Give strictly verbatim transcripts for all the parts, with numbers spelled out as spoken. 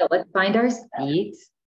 So let's find our seat.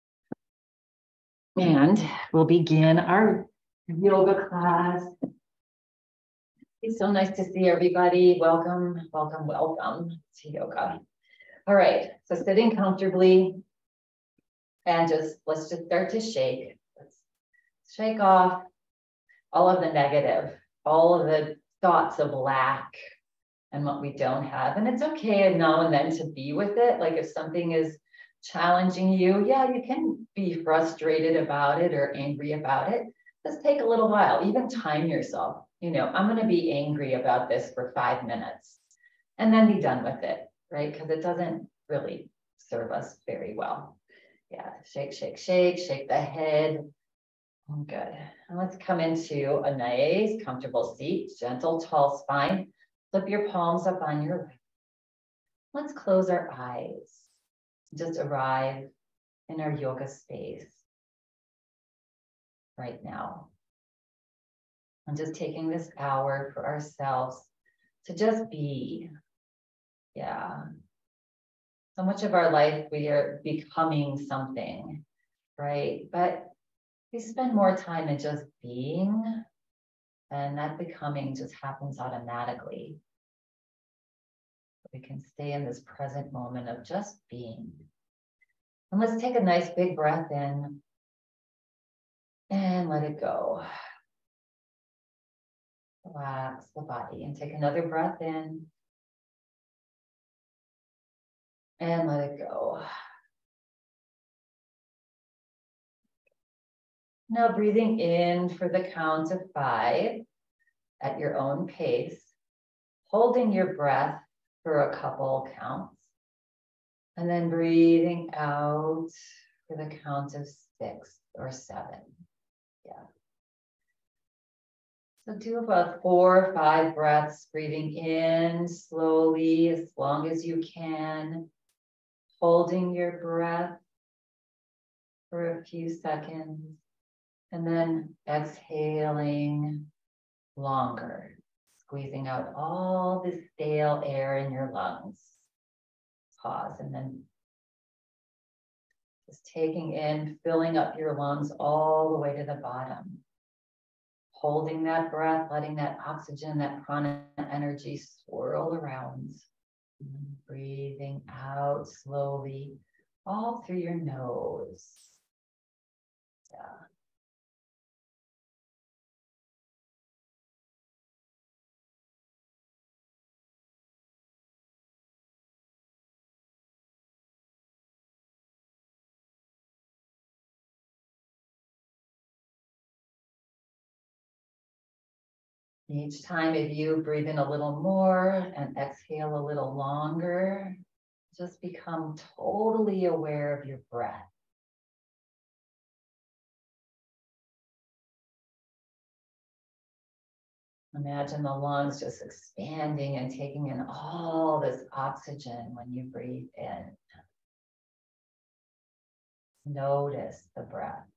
And we'll begin our yoga class. It's so nice to see everybody. Welcome, welcome, welcome to yoga. All right, so sitting comfortably and just, let's just start to shake. Let's shake off all of the negative, all of the thoughts of lack and what we don't have. And it's okay now and then to be with it. Like if something is challenging you, yeah, you can be frustrated about it or angry about it. Just take a little while, even time yourself. You know, I'm going to be angry about this for five minutes and then be done with it, right? Because it doesn't really serve us very well. Yeah, shake, shake, shake, shake the head. Good. And let's come into a nice, comfortable seat, gentle, tall spine. Flip your palms up on your lap. Let's close our eyes. Just arrive in our yoga space right now. I'm just taking this hour for ourselves to just be. Yeah. So much of our life, we are becoming something, right? But we spend more time in just being, and that becoming just happens automatically. We can stay in this present moment of just being. And let's take a nice big breath in and let it go. Relax the body and take another breath in and let it go. Now breathing in for the count of five at your own pace, holding your breath for a couple counts, and then breathing out for the count of six or seven. Yeah. So do about four or five breaths, breathing in slowly as long as you can, holding your breath for a few seconds, and then exhaling longer, squeezing out all the stale air in your lungs. Pause, and then just taking in, filling up your lungs all the way to the bottom. Holding that breath, letting that oxygen, that prana energy swirl around. And breathing out slowly, all through your nose. Yeah. Each time, if you breathe in a little more and exhale a little longer, just become totally aware of your breath. Imagine the lungs just expanding and taking in all this oxygen when you breathe in. Notice the breath.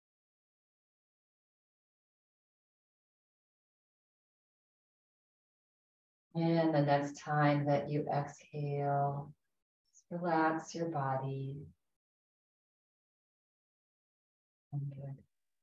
And the next time that you exhale, just relax your body. Good.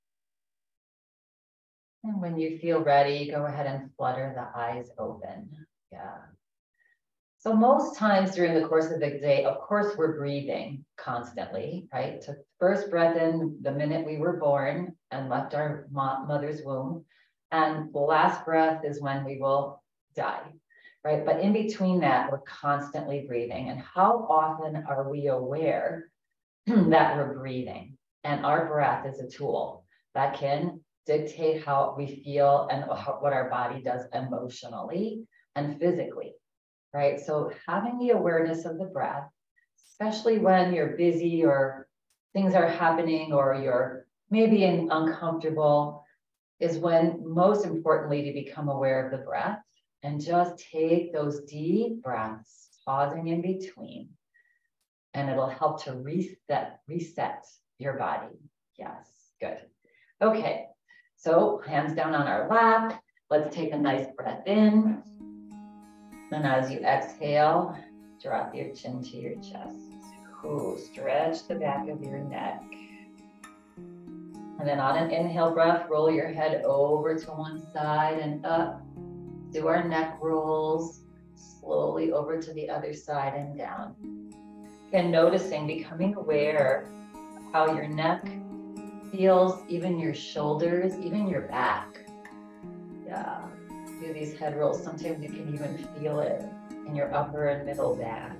And when you feel ready, go ahead and flutter the eyes open. Yeah. So most times during the course of the day, of course, we're breathing constantly, right? Took the first breath in the minute we were born and left our mother's womb. And the last breath is when we will die, right? But in between that, we're constantly breathing. And how often are we aware that we're breathing? And our breath is a tool that can dictate how we feel and what our body does emotionally and physically, right? So having the awareness of the breath, especially when you're busy or things are happening or you're maybe in uncomfortable, is when most importantly to become aware of the breath and just take those deep breaths, pausing in between, and it'll help to reset, reset your body. Yes, good. Okay, so hands down on our lap. Let's take a nice breath in. And as you exhale, drop your chin to your chest. Ooh, stretch the back of your neck. And then on an inhale breath, roll your head over to one side and up. Do our neck rolls slowly over to the other side and down. Again, noticing, becoming aware of how your neck feels, even your shoulders, even your back. Yeah, do these head rolls. Sometimes you can even feel it in your upper and middle back.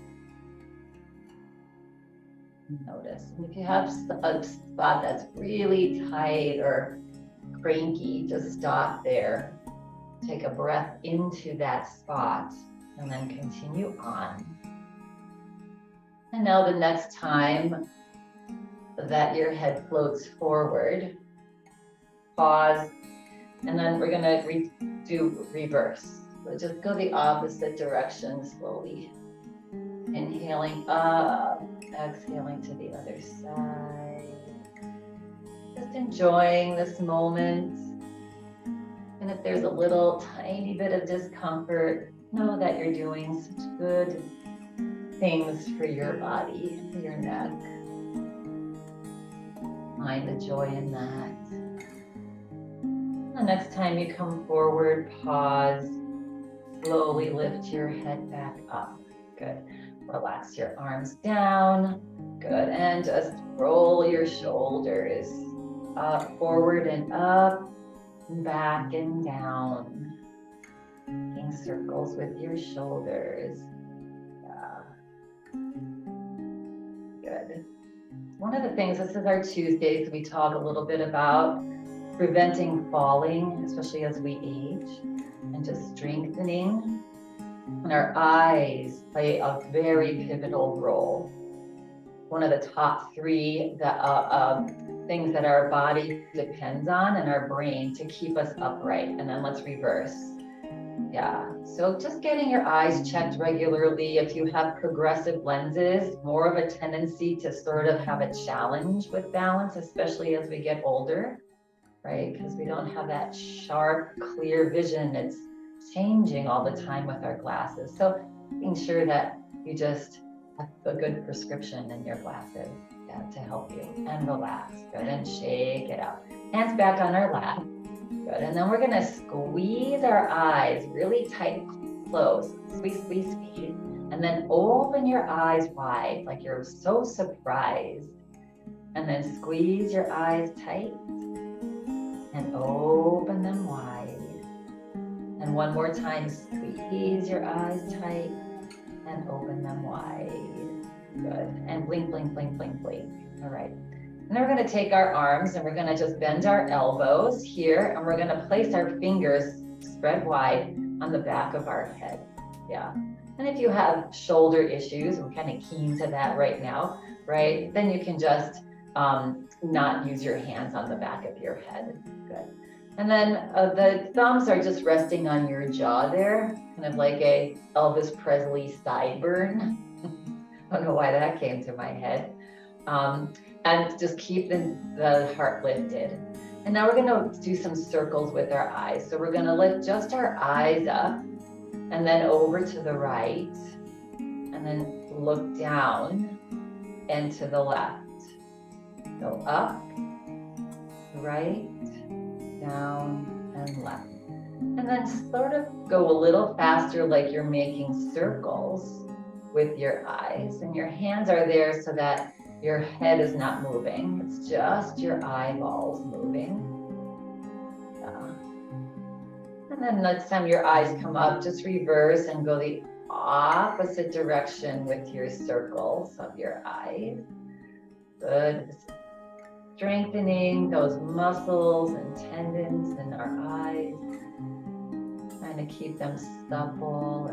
Notice. And if you have a spot that's really tight or cranky, just stop there. Take a breath into that spot and then continue on. And now the next time that your head floats forward, pause, and then we're gonna re do reverse. So just go the opposite direction slowly. Inhaling up, exhaling to the other side. Just enjoying this moment. And if there's a little tiny bit of discomfort, know that you're doing such good things for your body, for your neck. Find the joy in that. The next time you come forward, pause. Slowly lift your head back up. Good. Relax your arms down. Good. And just roll your shoulders up, forward and up, back and down. Making circles with your shoulders. Yeah. Good. One of the things, this is our Tuesdays, we talk a little bit about preventing falling, especially as we age, and just strengthening. And our eyes play a very pivotal role. One of the top three that, uh, uh, things that our body depends on and our brain to keep us upright. And then let's reverse. Yeah, so just getting your eyes checked regularly. If you have progressive lenses, more of a tendency to sort of have a challenge with balance, especially as we get older, right? Because we don't have that sharp, clear vision. It's changing all the time with our glasses. So making sure that you just have a good prescription in your glasses, yeah, to help you. And relax. Good. And shake it out. Hands back on our lap. Good. And then we're going to squeeze our eyes really tight, close. Squeeze, squeeze, squeeze. And then open your eyes wide, like you're so surprised. And then squeeze your eyes tight and open them wide. And one more time, squeeze your eyes tight and open them wide. Good. And blink, blink, blink, blink, blink. All right. And then we're going to take our arms and we're going to just bend our elbows here, and we're going to place our fingers spread wide on the back of our head. Yeah. And if you have shoulder issues, we're kind of keen to that right now, right? Then you can just um, not use your hands on the back of your head. Good. And then uh, the thumbs are just resting on your jaw there, kind of like a Elvis Presley sideburn. I don't know why that came to my head. Um, and just keep the, the heart lifted. And now we're going to do some circles with our eyes. So we're going to lift just our eyes up and then over to the right, and then look down and to the left. So up, right, down, and left. And then sort of go a little faster, like you're making circles with your eyes. And your hands are there so that your head is not moving. It's just your eyeballs moving. Yeah. And then next time your eyes come up, just reverse and go the opposite direction with your circles of your eyes. Good. Strengthening those muscles and tendons in our eyes. Trying to keep them supple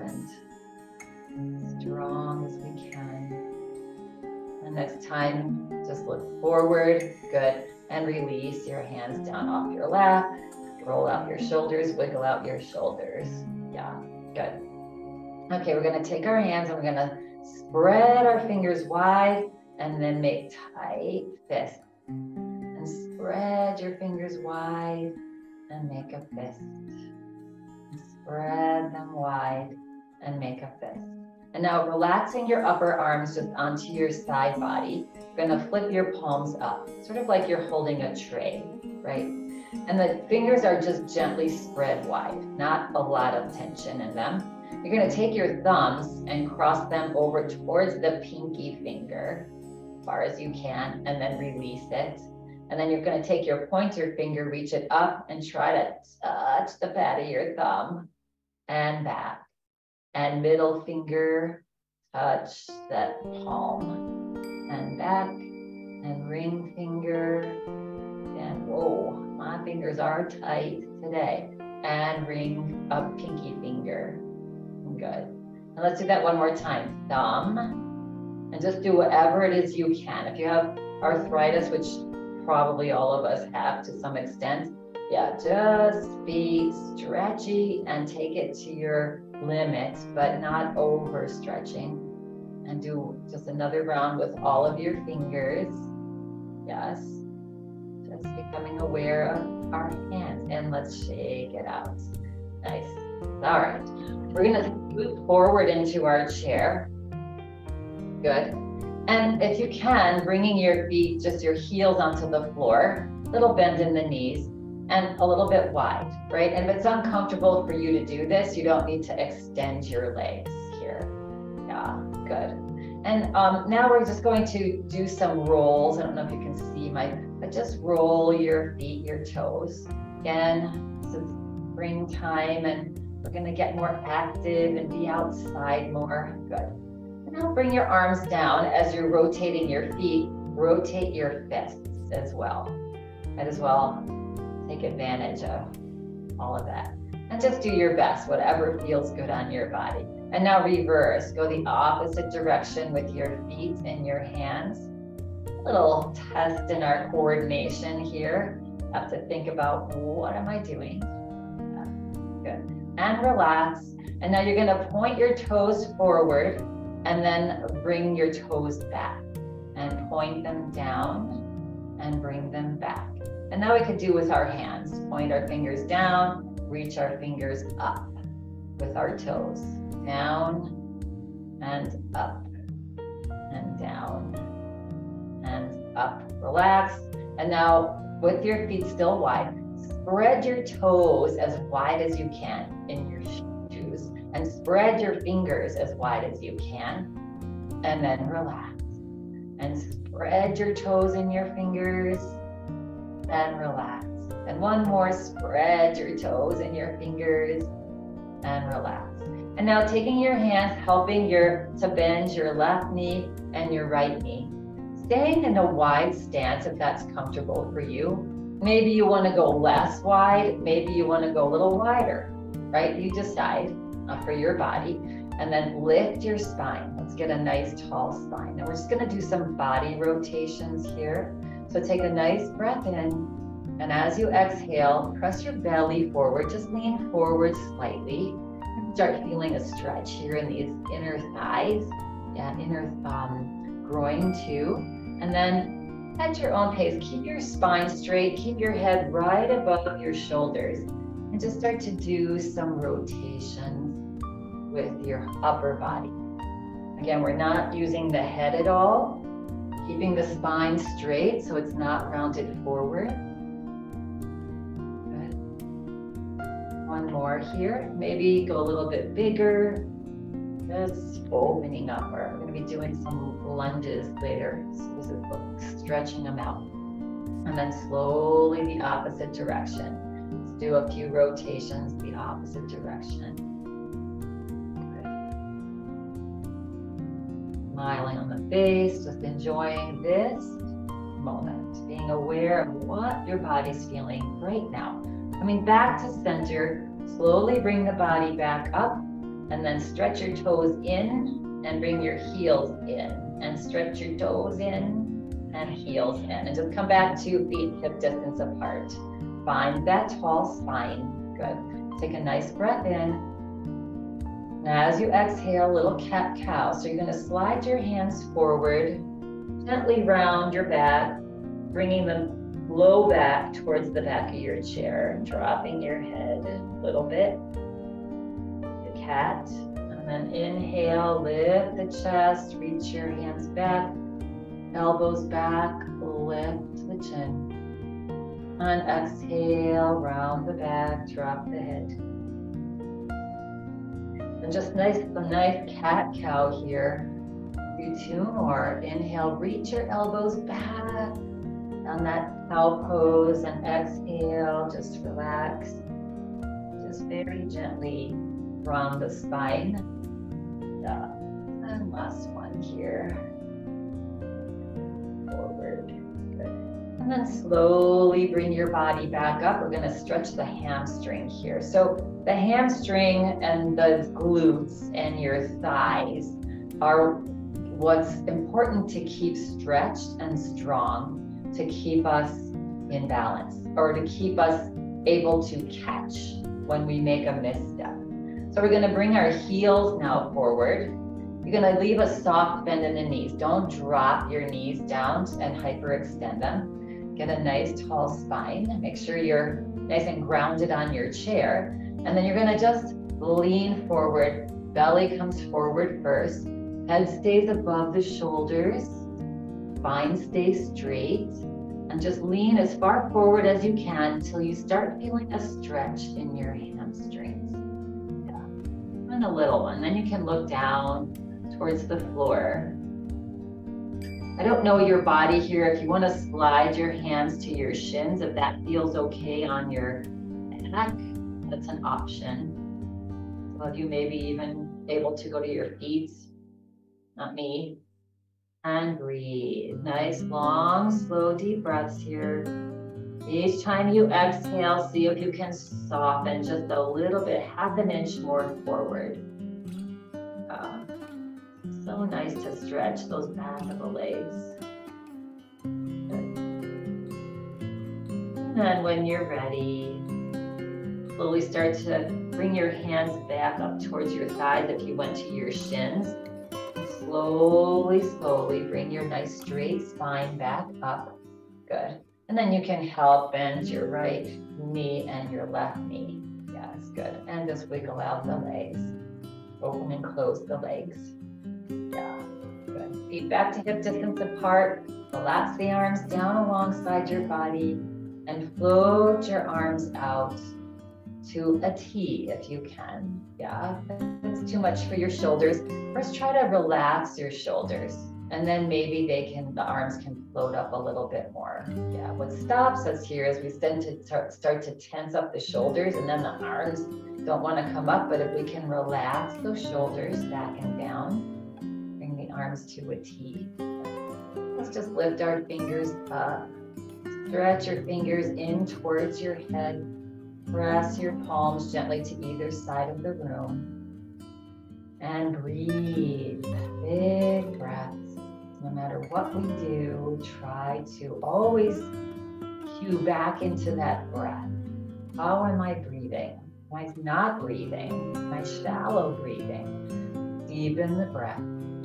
and strong as we can. And next time, just look forward. Good. And release your hands down off your lap. Roll out your shoulders, wiggle out your shoulders. Yeah, good. Okay, we're going to take our hands and we're going to spread our fingers wide and then make tight fists. And spread your fingers wide and make a fist. And spread them wide and make a fist. And now relaxing your upper arms just onto your side body. You're gonna flip your palms up, sort of like you're holding a tray, right? And the fingers are just gently spread wide, not a lot of tension in them. You're gonna take your thumbs and cross them over towards the pinky finger, as far as you can, and then release it. And then you're gonna take your pointer finger, reach it up and try to touch the pad of your thumb and back. And middle finger, touch that palm and back, and ring finger, and whoa, my fingers are tight today. And ring a pinky finger, good. And let's do that one more time, thumb, and just do whatever it is you can. If you have arthritis, which probably all of us have to some extent, yeah, just be stretchy and take it to your limit, but not over stretching. And do just another round with all of your fingers. Yes, just becoming aware of our hands, and let's shake it out. Nice. All right, we're gonna move forward into our chair. Good. And if you can, bringing your feet, just your heels onto the floor, little bend in the knees, and a little bit wide, right? And if it's uncomfortable for you to do this, you don't need to extend your legs here. Yeah, good. And um, now we're just going to do some rolls. I don't know if you can see my, but just roll your feet, your toes. Again, this is springtime and we're gonna get more active and be outside more. Good. And now bring your arms down as you're rotating your feet. Rotate your fists as well. Might as well take advantage of all of that. And just do your best, whatever feels good on your body. And now reverse, go the opposite direction with your feet and your hands. A little test in our coordination here. Have to think about, what am I doing? Yeah, good. And relax. And now you're gonna point your toes forward and then bring your toes back and point them down and bring them back. And now we could do with our hands, point our fingers down, reach our fingers up with our toes, down and up and down and up. Relax. And now with your feet still wide, spread your toes as wide as you can in your shoes and spread your fingers as wide as you can. And then relax and spread your toes in your fingers and relax. And one more, spread your toes and your fingers and relax. And now taking your hands, helping your to bend your left knee and your right knee. Staying in a wide stance if that's comfortable for you. Maybe you want to go less wide, maybe you want to go a little wider, right? You decide uh, for your body. And then lift your spine. Let's get a nice tall spine. Now we're just going to do some body rotations here. So take a nice breath in, and as you exhale, press your belly forward, just lean forward slightly. Start feeling a stretch here in these inner thighs, yeah, inner um, groin too. And then at your own pace, keep your spine straight, keep your head right above your shoulders, and just start to do some rotations with your upper body. Again, we're not using the head at all. Keeping the spine straight so it's not rounded forward. Good. One more here. Maybe go a little bit bigger. Just opening up. We're going to be doing some lunges later. So this is stretching them out. And then slowly the opposite direction. Let's do a few rotations the opposite direction. Smiling on the face, just enjoying this moment, being aware of what your body's feeling right now. Coming back to center, slowly bring the body back up, and then stretch your toes in and bring your heels in, and stretch your toes in and heels in, and just come back to feet hip distance apart. Find that tall spine. Good. Take a nice breath in. Now, as you exhale, little cat-cow. So you're going to slide your hands forward, gently round your back, bringing them low back towards the back of your chair, dropping your head a little bit. The cat, And then inhale, lift the chest, reach your hands back, elbows back, lift the chin. And exhale, round the back, drop the head. And just nice, a nice cat-cow here. Do two more. Inhale, reach your elbows back on that cow pose, and exhale, just relax. Just very gently round the spine. Yeah. And last one here. Forward. Good. And then slowly bring your body back up. We're going to stretch the hamstring here. So the hamstring and the glutes and your thighs are what's important to keep stretched and strong, to keep us in balance, or to keep us able to catch when we make a misstep. So we're going to bring our heels now forward. You're going to leave a soft bend in the knees. Don't drop your knees down and hyperextend them. Get a nice tall spine. Make sure you're nice and grounded on your chair. And then you're going to just lean forward. Belly comes forward first. Head stays above the shoulders. Spine stays straight. And just lean as far forward as you can until you start feeling a stretch in your hamstrings. Yeah. And a little one. Then you can look down towards the floor. I don't know your body here. If you want to slide your hands to your shins, if that feels okay on your back, that's an option. Some of you may be even able to go to your feet. Not me. And breathe. Nice, long, slow, deep breaths here. Each time you exhale, see if you can soften just a little bit, half an inch more forward. Uh, so nice to stretch those back of the legs. Good. And then when you're ready, slowly start to bring your hands back up towards your thighs if you went to your shins. Slowly, slowly bring your nice straight spine back up. Good. And then you can help bend your right knee and your left knee. Yes, good. And just wiggle out the legs. Open and close the legs. Yeah, good. Feet back to hip distance apart. Relax the arms down alongside your body and float your arms out to a T if you can. Yeah, if it's too much for your shoulders, first try to relax your shoulders, and then maybe they can, the arms can float up a little bit more. Yeah, what stops us here is we tend to start to tense up the shoulders, and then the arms don't want to come up. But if we can relax those shoulders back and down, bring the arms to a T. Let's just lift our fingers up. Stretch your fingers in towards your head. Press your palms gently to either side of the room. And breathe. Big breaths. No matter what we do, try to always cue back into that breath. How am I breathing? Am I not breathing? Am I shallow breathing? Deepen the breath.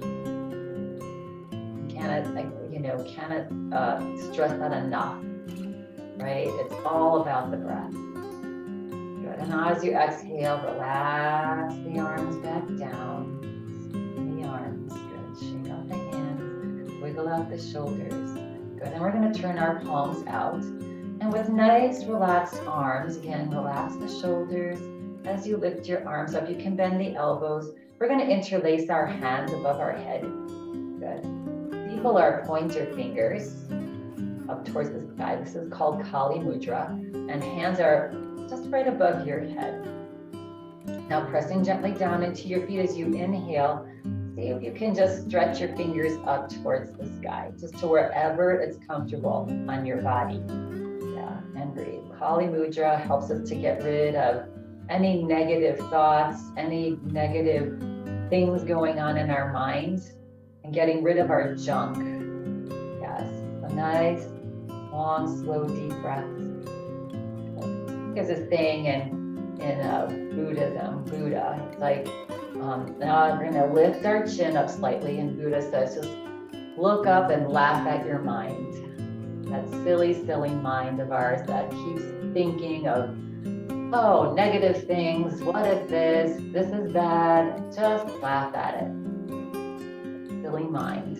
Cannot, you know, cannot uh, stress that enough, right? It's all about the breath. Good. And as you exhale, relax the arms back down. The arms. Good. Shake out the hands. Wiggle out the shoulders. Good. And we're going to turn our palms out. And with nice, relaxed arms, again, relax the shoulders. As you lift your arms up, you can bend the elbows. We're going to interlace our hands above our head. Good. Pull our pointer fingers up towards the sky. This is called Kali Mudra. And hands are just right above your head. Now pressing gently down into your feet as you inhale. See if you can just stretch your fingers up towards the sky, just to wherever it's comfortable on your body. Yeah, and breathe. Kali Mudra helps us to get rid of any negative thoughts, any negative things going on in our minds, and getting rid of our junk. Yes, a nice, long, slow, deep breath. There's a saying in, in uh, Buddhism, Buddha, it's like, um, now we're gonna lift our chin up slightly, and Buddha says, just look up and laugh at your mind. That silly, silly mind of ours that keeps thinking of Oh, negative things. What is this? This is bad. Just laugh at it. Silly mind.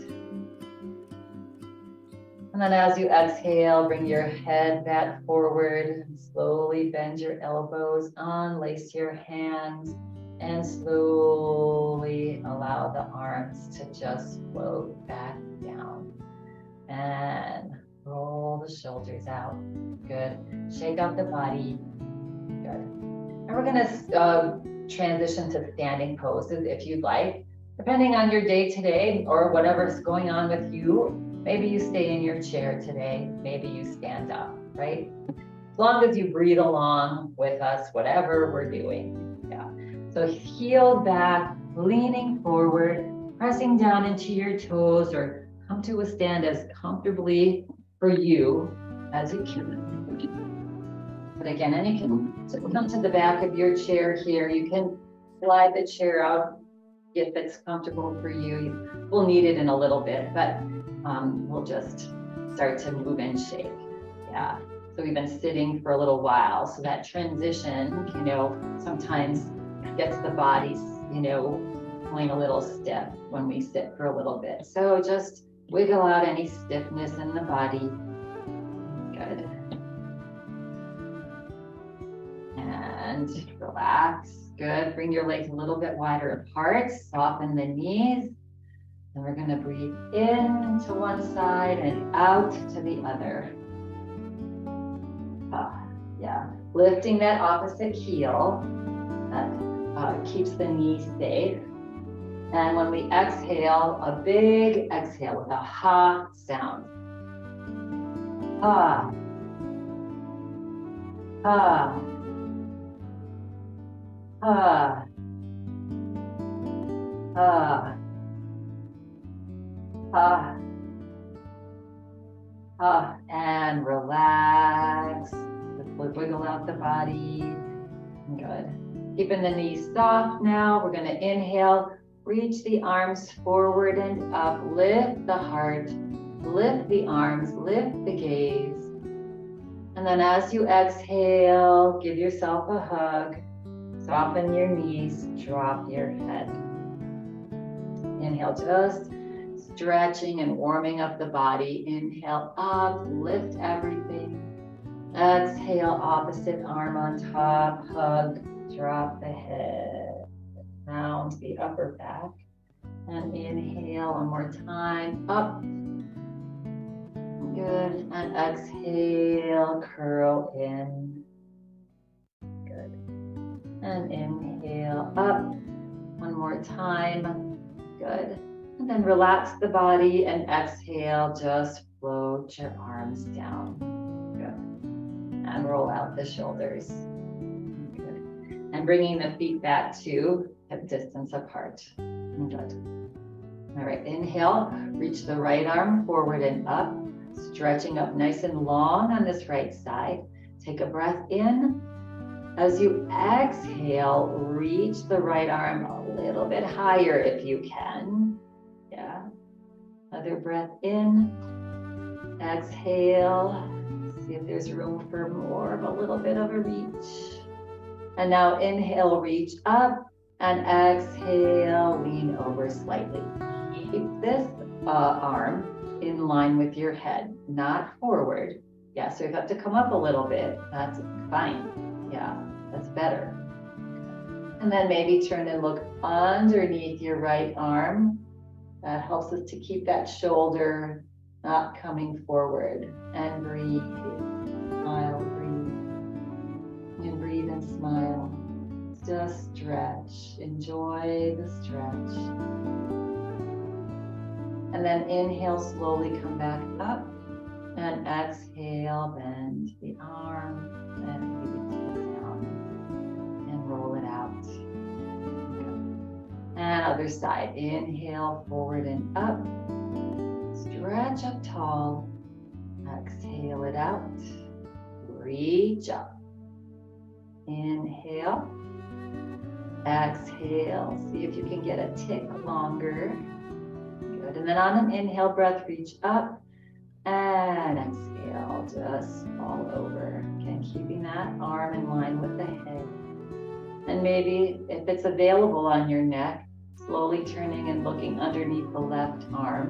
And then as you exhale, bring your head back forward. Slowly bend your elbows, unlace your hands, and slowly allow the arms to just float back down. And roll the shoulders out. Good. Shake out the body. Good. And we're going to uh, transition to standing poses if you'd like. Depending on your day today or whatever's going on with you, maybe you stay in your chair today, maybe you stand up, right? As long as you breathe along with us, whatever we're doing. Yeah. So heel back, leaning forward, pressing down into your toes, or come to a stand as comfortably for you as you can. But again, and you can come to the back of your chair here. You can slide the chair out if it's comfortable for you. We'll need it in a little bit, but um, we'll just start to move and shake. Yeah. So we've been sitting for a little while. So that transition, you know, sometimes gets the body, you know, going a little stiff when we sit for a little bit. So just wiggle out any stiffness in the body. Good. And relax. Good. Bring your legs a little bit wider apart. Soften the knees. And we're going to breathe in to one side and out to the other. Ah, yeah. Lifting that opposite heel. That uh, keeps the knee safe. And when we exhale, a big exhale with a ha sound. Ha. Ha. Ha. Ha. Ha. Ha. And relax. Just wiggle out the body. Good. Keeping the knees soft now. We're going to inhale. Reach the arms forward and up. Lift the heart. Lift the arms. Lift the gaze. And then as you exhale, give yourself a hug. Soften your knees. Drop your head. Inhale, just stretching and warming up the body. Inhale up. Lift everything. Exhale, opposite arm on top. Hug. Drop the head. Round the upper back. And inhale one more time. Up. Good. And exhale, curl in. Good. And inhale up. One more time. Good. And then relax the body and exhale. Just float your arms down. Good. And roll out the shoulders. Good. And bringing the feet back to hip distance apart. Good. All right, inhale, reach the right arm forward and up, stretching up nice and long on this right side. Take a breath in. As you exhale, reach the right arm a little bit higher if you can. Yeah. Another breath in. Exhale. See if there's room for more of a little bit of a reach. And now inhale, reach up. And exhale, lean over slightly. Keep this uh, arm in line with your head, not forward. Yeah, so you have to come up a little bit. That's fine. Yeah, that's better. And then maybe turn and look underneath your right arm. That helps us to keep that shoulder not coming forward. And breathe. Smile, breathe. And breathe and smile. Just stretch. Enjoy the stretch. And then inhale, slowly come back up. And exhale, bend the arm and release it down. And roll it out. And other side. Inhale, forward and up. Stretch up tall. Exhale it out. Reach up. Inhale. Exhale. See if you can get a tick longer. Good. And then on an inhale breath, reach up. And exhale, just fall over. Again, keeping that arm in line with the head. And maybe if it's available on your neck, slowly turning and looking underneath the left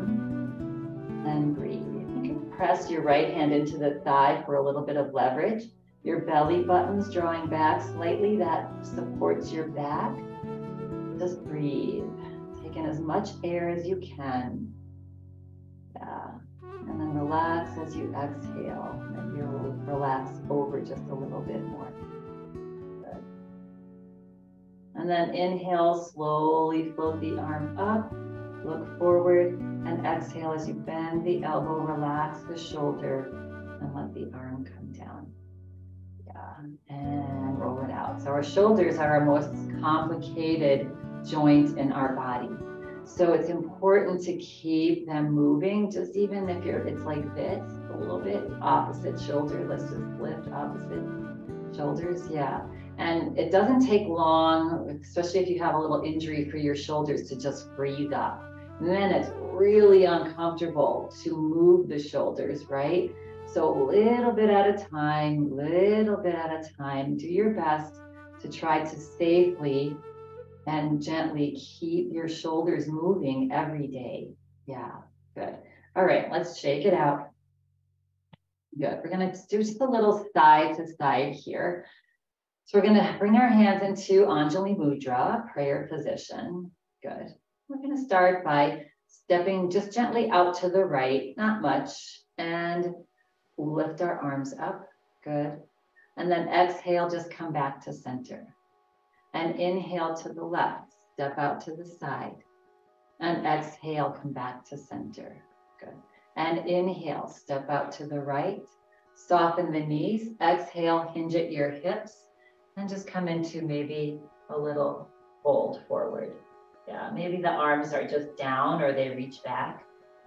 arm. And breathe. You can press your right hand into the thigh for a little bit of leverage. Your belly button's drawing back slightly. That supports your back. Just breathe. Take in as much air as you can. Yeah. And then relax as you exhale. And you'll relax over just a little bit more. Good. And then inhale, slowly float the arm up. Look forward and exhale as you bend the elbow, relax the shoulder, and let the arm come down. Yeah, and roll it out. So our shoulders are our most complicated joint in our body. So it's important to keep them moving, just even if you're, it's like this, a little bit, opposite shoulder. Let's just lift opposite shoulders, yeah. And it doesn't take long, especially if you have a little injury for your shoulders, to just breathe up. And then it's really uncomfortable to move the shoulders, right? So a little bit at a time, little bit at a time, do your best to try to safely and gently keep your shoulders moving every day. Yeah, good. All right, let's shake it out. Good, we're gonna do just a little side to side here. So we're gonna bring our hands into Anjali Mudra, prayer position. Good. We're going to start by stepping just gently out to the right, not much, and lift our arms up. Good. And then exhale, just come back to center. And inhale to the left, step out to the side. And exhale, come back to center. Good. And inhale, step out to the right, soften the knees, exhale, hinge at your hips, and just come into maybe a little fold forward. Yeah, maybe the arms are just down or they reach back.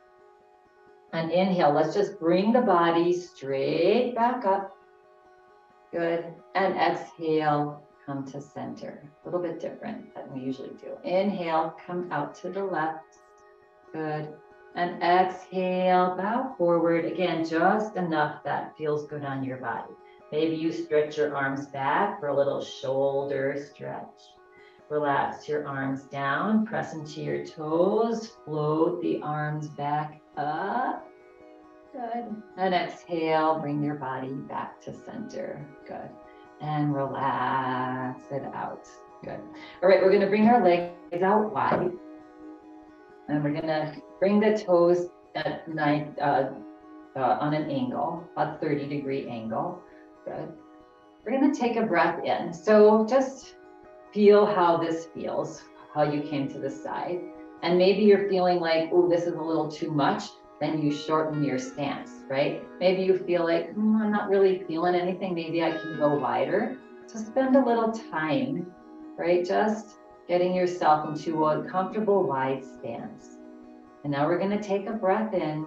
And inhale, let's just bring the body straight back up. Good. And exhale, come to center. A little bit different than we usually do. Inhale, come out to the left. Good. And exhale, bow forward. Again, just enough that feels good on your body. Maybe you stretch your arms back for a little shoulder stretch. Relax your arms down, press into your toes, float the arms back up. Good. And exhale, bring your body back to center. Good. And relax it out. Good. All right, we're going to bring our legs out wide. And we're going to bring the toes at nine, uh, uh, on an angle, a thirty degree angle. Good. We're going to take a breath in. So just feel how this feels, how you came to the side. And maybe you're feeling like, oh, this is a little too much. Then you shorten your stance, right? Maybe you feel like, mm, I'm not really feeling anything. Maybe I can go wider. So spend a little time, right? Just getting yourself into a comfortable wide stance. And now we're going to take a breath in.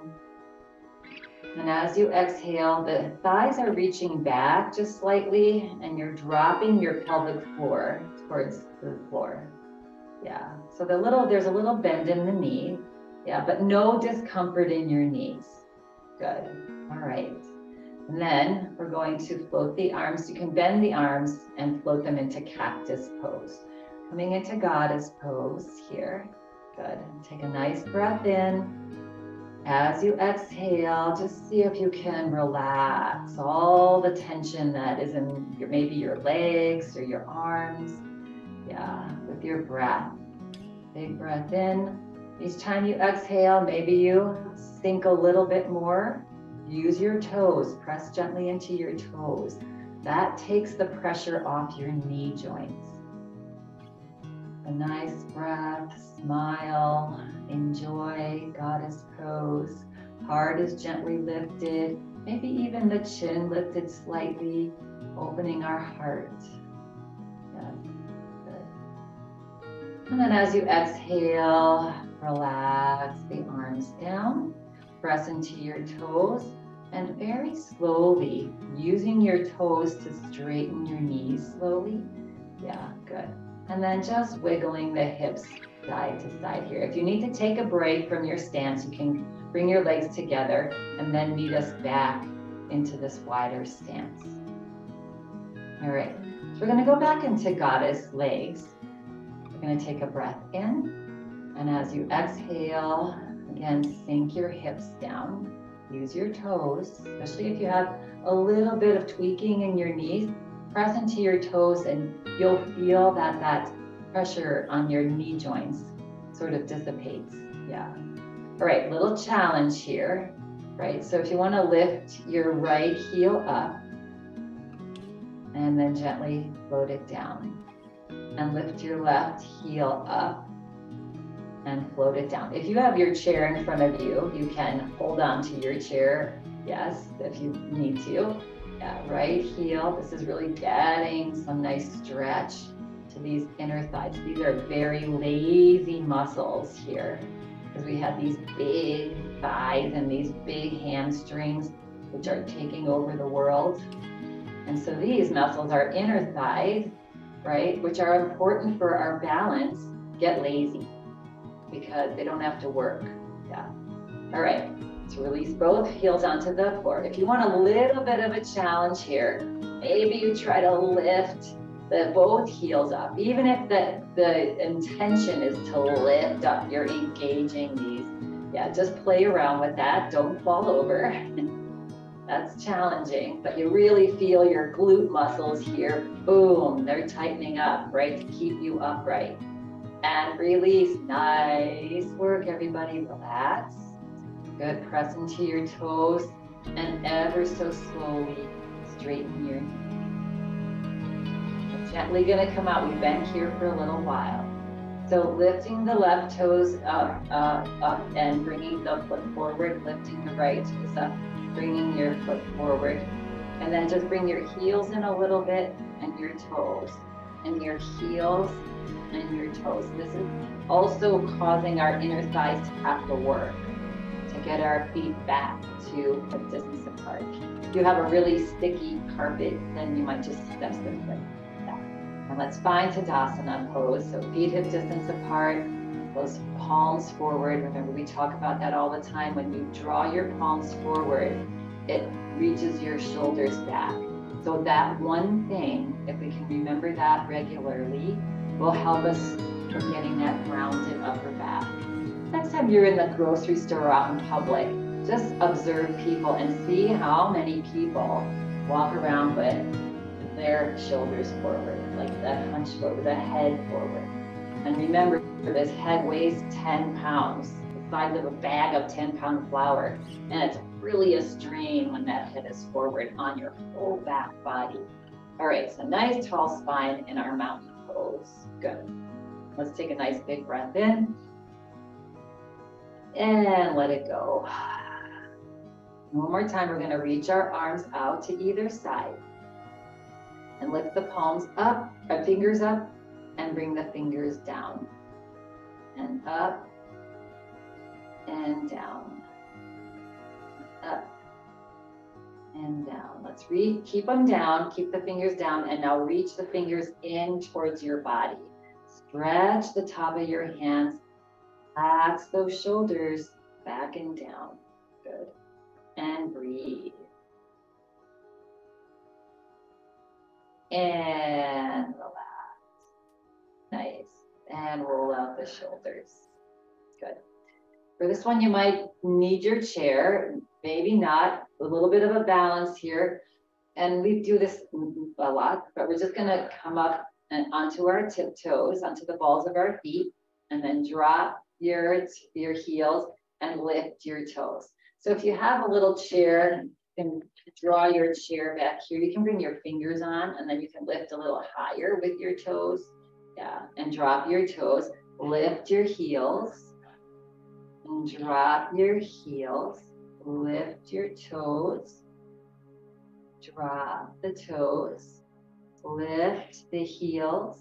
And as you exhale, the thighs are reaching back just slightly, and you're dropping your pelvic floor towards the floor. Yeah, so the little, there's a little bend in the knee. Yeah, but no discomfort in your knees. Good. All right. And then we're going to float the arms. You can bend the arms and float them into cactus pose. Coming into goddess pose here. Good. Take a nice breath in. As you exhale, just see if you can relax all the tension that is in your, maybe your legs or your arms. Yeah, with your breath. Big breath in. Each time you exhale, maybe you sink a little bit more. Use your toes. Press gently into your toes. That takes the pressure off your knee joints. A nice breath, smile, enjoy goddess pose. Heart is gently lifted, maybe even the chin lifted slightly, opening our heart. Yes, good. And then as you exhale, relax the arms down, press into your toes, and very slowly, using your toes to straighten your knees slowly. Yeah, good. And then just wiggling the hips side to side here. If you need to take a break from your stance, you can bring your legs together and then meet us back into this wider stance. All right, so we're gonna go back into goddess legs. We're gonna take a breath in, and as you exhale, again, sink your hips down. Use your toes, especially if you have a little bit of tweaking in your knees. Press into your toes and you'll feel that that pressure on your knee joints sort of dissipates. Yeah. All right, little challenge here, right? So if you want to lift your right heel up and then gently float it down, and lift your left heel up and float it down. If you have your chair in front of you, you can hold on to your chair, yes, if you need to. Yeah, right heel, this is really getting some nice stretch to these inner thighs. These are very lazy muscles here because we have these big thighs and these big hamstrings which are taking over the world. And so these muscles are inner thighs, right, which are important for our balance, get lazy because they don't have to work. Yeah. All right. So release both heels onto the floor. If you want a little bit of a challenge here, maybe you try to lift the both heels up. Even if the, the intention is to lift up, you're engaging these. Yeah, just play around with that. Don't fall over. That's challenging, but you really feel your glute muscles here. Boom, they're tightening up, right, to keep you upright. And release. Nice work, everybody. Relax. Good, press into your toes and ever so slowly straighten your knee. We're gently gonna come out. We've been here for a little while. So lifting the left toes up, uh, up and bringing the foot forward, lifting the right toes up, bringing your foot forward. And then just bring your heels in a little bit and your toes, and your heels and your toes. This is also causing our inner thighs to have to work, to get our feet back to a distance apart. If you have a really sticky carpet, then you might just step this way. Yeah. And let's find Tadasana pose. So feet hip distance apart, those palms forward. Remember, we talk about that all the time. When you draw your palms forward, it reaches your shoulders back. So that one thing, if we can remember that regularly, will help us from getting that grounded upper back. Next time you're in the grocery store or out in public, just observe people and see how many people walk around with their shoulders forward, like that hunch forward, the head forward. And remember, this head weighs ten pounds, the size of a bag of ten pound flour. And it's really a strain when that head is forward on your whole back body. All right, so nice tall spine in our mountain pose. Good. Let's take a nice big breath in. And let it go. One more time, we're gonna reach our arms out to either side and lift the palms up, our fingers up, and bring the fingers down. And up and down. Up and down. Let's reach, keep them down, keep the fingers down, and now reach the fingers in towards your body. Stretch the top of your hands. Relax those shoulders back and down. Good. And breathe. And relax. Nice. And roll out the shoulders. Good. For this one, you might need your chair, maybe not. A little bit of a balance here. And we do this a lot, but we're just gonna come up and onto our tiptoes, onto the balls of our feet, and then drop your, your heels and lift your toes. So if you have a little chair, you can draw your chair back here. You can bring your fingers on, and then you can lift a little higher with your toes. Yeah, and drop your toes. Lift your heels, and drop your heels. Lift your toes. Drop the toes. Lift the heels.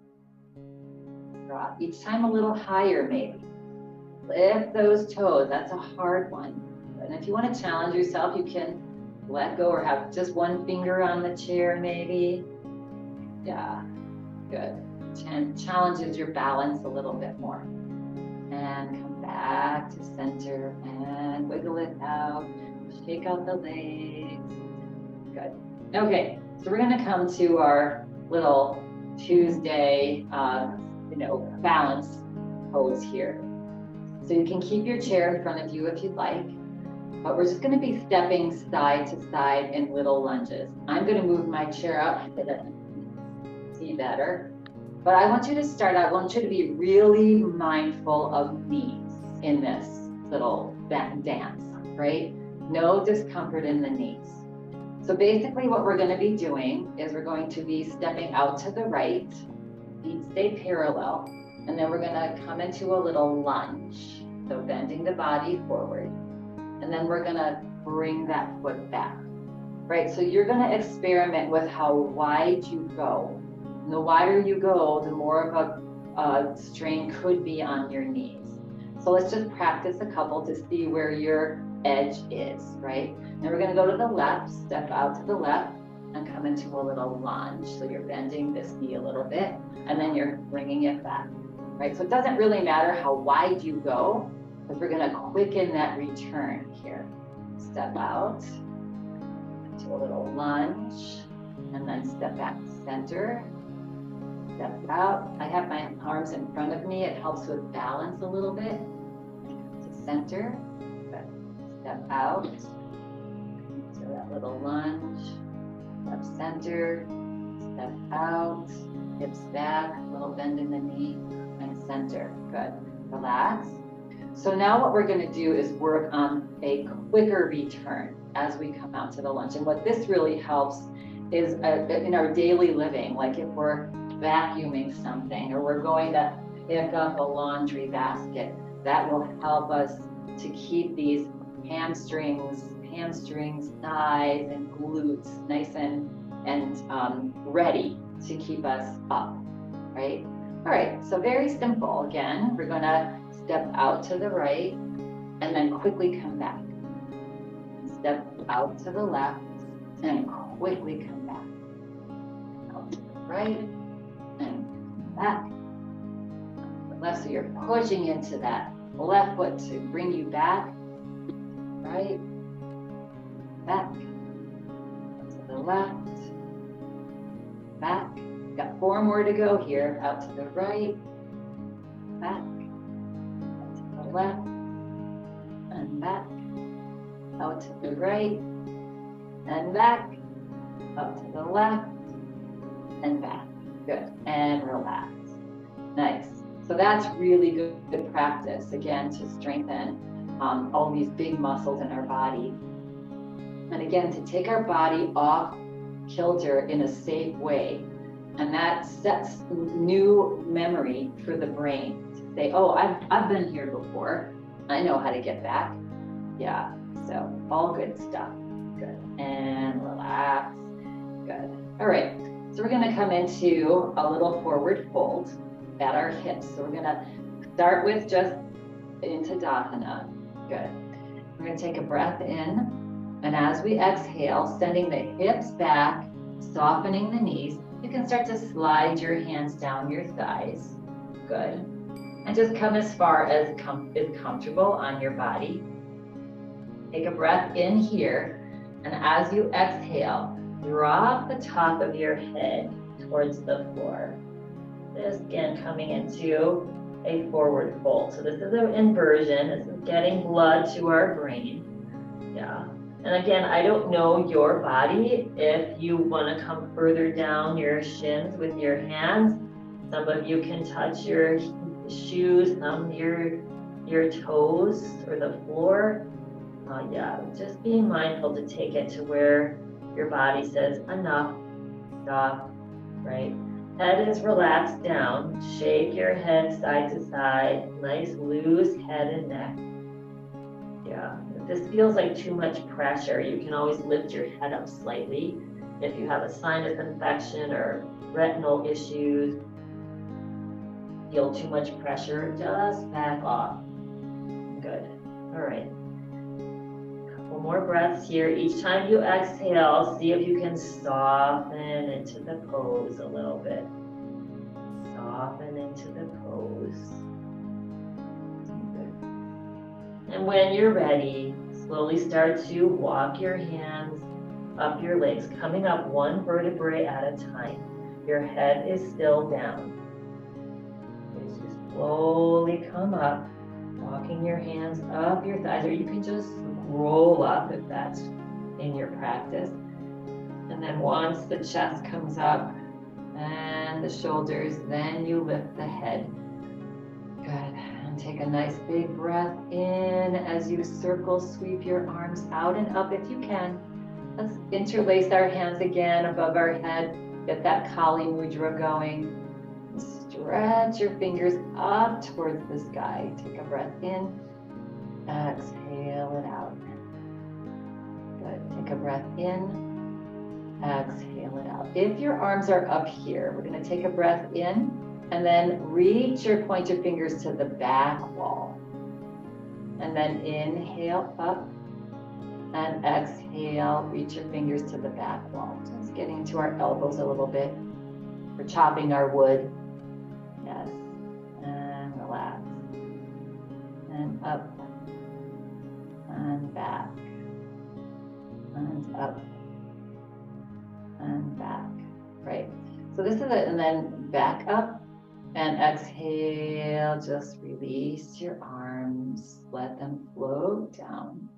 Drop each time a little higher, maybe. Lift those toes. That's a hard one. And if you want to challenge yourself, you can let go or have just one finger on the chair, maybe. Yeah, good. ch challenges your balance a little bit more. And come back to center and wiggle it out. Shake out the legs. Good. Okay, so we're gonna come to our little Tuesday, uh, you know, balance pose here. So you can keep your chair in front of you if you'd like, but we're just gonna be stepping side to side in little lunges. I'm gonna move my chair up so that you can see better. But I want you to start out, I want you to be really mindful of knees in this little dance, right? No discomfort in the knees. So basically what we're gonna be doing is we're going to be stepping out to the right, feet stay parallel, and then we're gonna come into a little lunge. So bending the body forward, and then we're gonna bring that foot back, right? So you're gonna experiment with how wide you go. And the wider you go, the more of a uh, strain could be on your knees. So let's just practice a couple to see where your edge is, right? And we're gonna go to the left, step out to the left, and come into a little lunge. So you're bending this knee a little bit, and then you're bringing it back, right? So it doesn't really matter how wide you go, because we're gonna quicken that return here. Step out into a little lunge, and then step back to center. Step out. I have my arms in front of me. It helps with balance a little bit. To center. Step out. To that little lunge. Step center. Step out. Hips back. A little bend in the knee. And center. Good. Relax. So now what we're going to do is work on a quicker return as we come out to the lunge. And what this really helps is uh, in our daily living, like if we're vacuuming something or we're going to pick up a laundry basket, that will help us to keep these hamstrings, hamstrings, thighs, and glutes nice and, and um, ready to keep us up, right? All right, so very simple. Again, we're gonna step out to the right and then quickly come back. Step out to the left and quickly come back. Out to the right and back. The left, so you're pushing into that left foot to bring you back. Right, back, to the left, back. Got four more to go here. Out to the right, back, out to the left, and back, out to the right, and back, out to the left, and back. Good, and relax. Nice. So that's really good, good practice, again, to strengthen um, all these big muscles in our body. And again, to take our body off kilter in a safe way. And that sets new memory for the brain to say, oh, I've, I've been here before. I know how to get back. Yeah, so all good stuff. Good, and relax. Good. All right, so we're gonna come into a little forward fold at our hips. So we're gonna start with just into Tadasana. Good. We're gonna take a breath in, and as we exhale, sending the hips back, softening the knees, you can start to slide your hands down your thighs. Good. And just come as far as com is comfortable on your body. Take a breath in here, and as you exhale, drop the top of your head towards the floor. This again coming into a forward fold. So this is an inversion. This is getting blood to our brain. Yeah. And again, I don't know your body. If you want to come further down your shins with your hands, some of you can touch your shoes, some your your toes or the floor. Uh, yeah, just be mindful to take it to where your body says enough, stop, right? Head is relaxed down. Shake your head side to side. Nice loose head and neck. Yeah, if this feels like too much pressure, you can always lift your head up slightly. If you have a sinus infection or retinal issues, feel too much pressure, just back off. Good. All right. Couple more breaths here. Each time you exhale, see if you can soften into the pose a little bit. into the pose. Good. And when you're ready, slowly start to walk your hands up your legs, coming up one vertebrae at a time. Your head is still down. As you slowly come up, walking your hands up your thighs, or you can just roll up if that's in your practice. And then once the chest comes up and the shoulders, then you lift the head. Good. And take a nice big breath in as you circle, sweep your arms out and up if you can. Let's interlace our hands again above our head. Get that Kali Mudra going. Stretch your fingers up towards the sky. Take a breath in. Exhale it out. Good. Take a breath in. Exhale it out. If your arms are up here, we're going to take a breath in and then reach or point your fingers to the back wall. And then inhale up and exhale, reach your fingers to the back wall. Just getting into our elbows a little bit. We're chopping our wood. Yes. And relax. And up and back and up and back. Right. So this is it. And then back up and exhale. Just release your arms. Let them float down.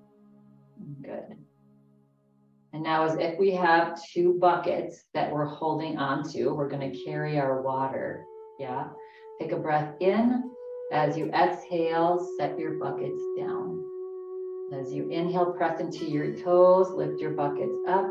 Good. And now as if we have two buckets that we're holding on to, we're going to carry our water. Yeah. Take a breath in. As you exhale, set your buckets down. As you inhale, press into your toes, lift your buckets up.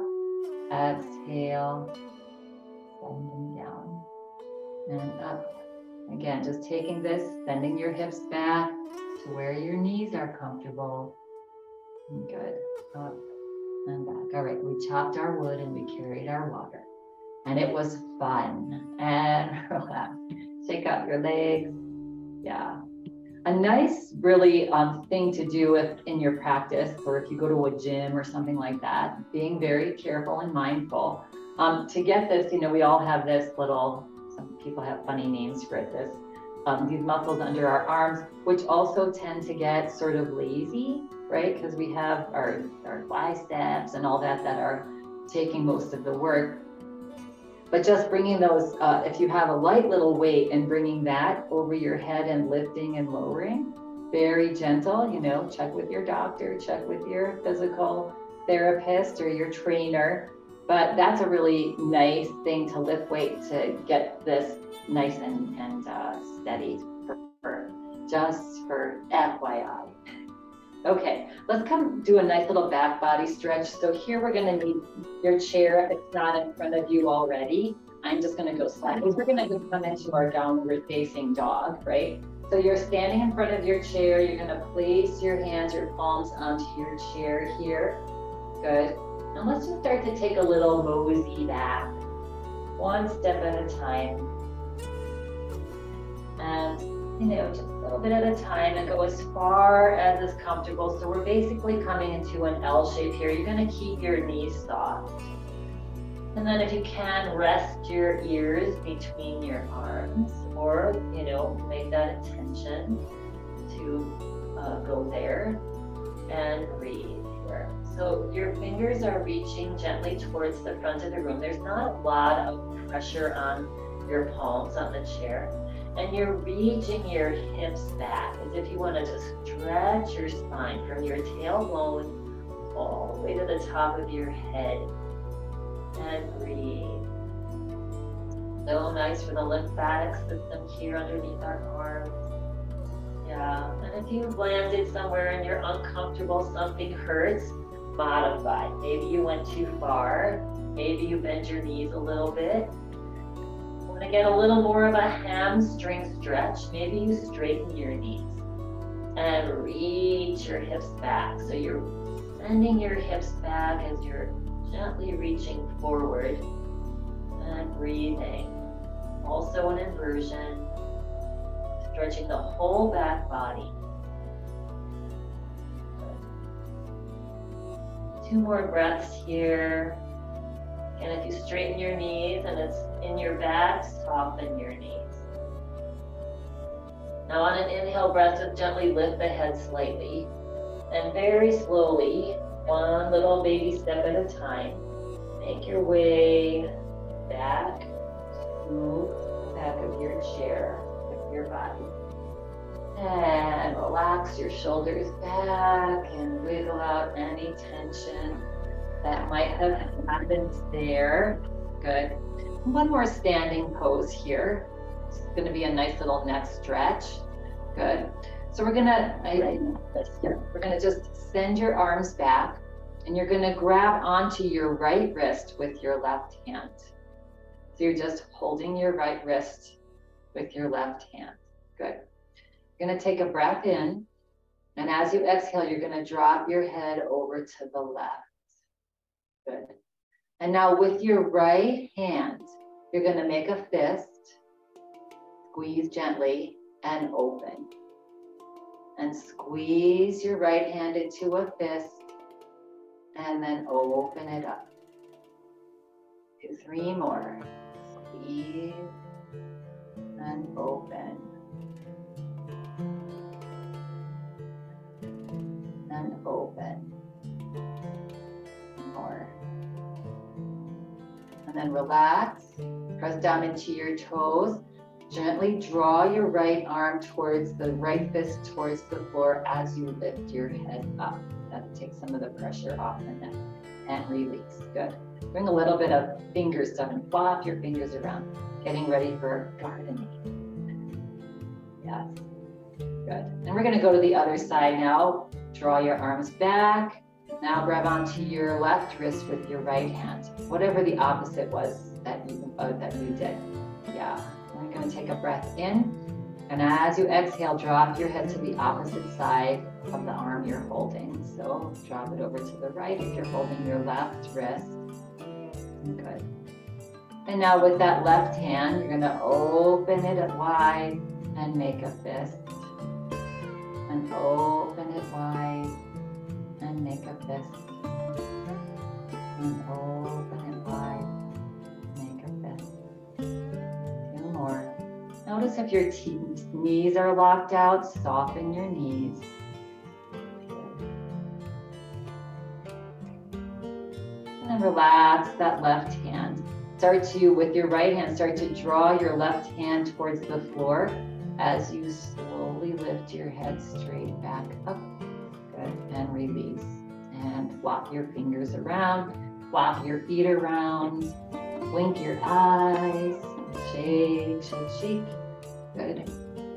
Exhale, send them down and up. Again, just taking this, bending your hips back to where your knees are comfortable. Good. Up and back. All right, we chopped our wood and we carried our water. And it was fun. And relax. Shake out your legs. Yeah. A nice, really um, thing to do if in your practice, or if you go to a gym or something like that, being very careful and mindful. Um, to get this, you know, we all have this little, some people have funny names for it, this, um, these muscles under our arms, which also tend to get sort of lazy, right? Because we have our, our biceps and all that that are taking most of the work. But just bringing those, uh, if you have a light little weight and bringing that over your head and lifting and lowering, very gentle, you know, check with your doctor, check with your physical therapist or your trainer. But that's a really nice thing to lift weight to get this nice and, and uh, steady for, for just for F Y I. Okay, let's come do a nice little back body stretch. So here we're gonna need your chair if it's not in front of you already. I'm just gonna go slightly. We're gonna come into our downward facing dog, right? So you're standing in front of your chair. You're gonna place your hands, your palms onto your chair here. Good. Now let's just start to take a little mosey back, one step at a time. And you know, just a little bit at a time and go as far as is comfortable. So we're basically coming into an L shape here. You're going to keep your knees soft. And then if you can, rest your ears between your arms, or, you know, make that intention to uh, go there and breathe here. So your fingers are reaching gently towards the front of the room. There's not a lot of pressure on your palms on the chair. And you're reaching your hips back as if you want to just stretch your spine from your tailbone all the way to the top of your head. And breathe. So nice for the lymphatic system here underneath our arms. Yeah, and if you've landed somewhere and you're uncomfortable, something hurts, modify. Maybe you went too far. Maybe you bend your knees a little bit. To get a little more of a hamstring stretch, maybe you straighten your knees and reach your hips back. So you're sending your hips back as you're gently reaching forward and breathing. Also an inversion, stretching the whole back body. Two more breaths here. And if you straighten your knees and it's in your back, soften your knees. Now on an inhale breath, just gently lift the head slightly. And very slowly, one little baby step at a time, make your way back to the back of your chair with your body. And relax your shoulders back and wiggle out any tension that might have happened there. Good. One more standing pose here. It's going to be a nice little neck stretch. Good. So we're gonna, I, I this here. We're gonna just send your arms back, and you're gonna grab onto your right wrist with your left hand. So you're just holding your right wrist with your left hand. Good. You're gonna take a breath in, and as you exhale, you're gonna drop your head over to the left. Good. And now with your right hand, you're gonna make a fist, squeeze gently, and open. And squeeze your right hand into a fist, and then open it up. Do three more. Squeeze and open. And open. More. And then relax. Press down into your toes. Gently draw your right arm towards the right fist towards the floor as you lift your head up. That takes some of the pressure off the neck and release. Good. Bring a little bit of finger stuff and flop your fingers around. Getting ready for gardening. Yes. Good. And we're going to go to the other side now. Draw your arms back. Now grab onto your left wrist with your right hand. Whatever the opposite was that you uh, that you did. Yeah. We're going to take a breath in, and as you exhale, drop your head to the opposite side of the arm you're holding. So drop it over to the right if you're holding your left wrist. Good. And now with that left hand, you're going to open it up wide and make a fist. And open it wide and make a fist. And open it wide. More. Notice if your knees are locked out, soften your knees. And then relax that left hand. Start to, with your right hand, start to draw your left hand towards the floor as you slowly lift your head straight back up. Good. And release. And flop your fingers around, flop your feet around, blink your eyes. Shake, shake, shake. Good.